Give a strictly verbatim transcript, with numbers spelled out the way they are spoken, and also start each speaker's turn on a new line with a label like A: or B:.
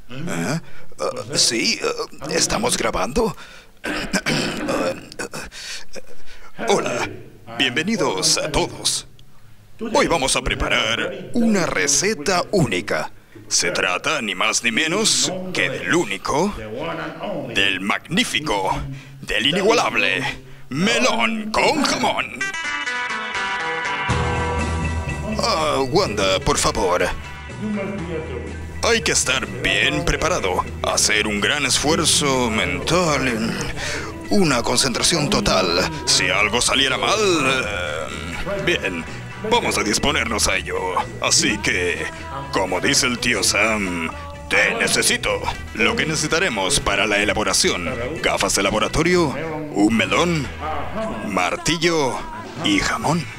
A: ¿Eh? Uh, sí, uh, estamos grabando. Hola, bienvenidos a todos. Hoy vamos a preparar una receta única. Se trata ni más ni menos que del único, del magnífico, del inigualable melón con jamón. Ah, Wanda, por favor. Hay que estar bien preparado, hacer un gran esfuerzo mental, una concentración total. Si algo saliera mal, eh, bien, vamos a disponernos a ello. Así que, como dice el tío Sam, te necesito. Lo que necesitaremos para la elaboración: gafas de laboratorio, un melón, martillo y jamón.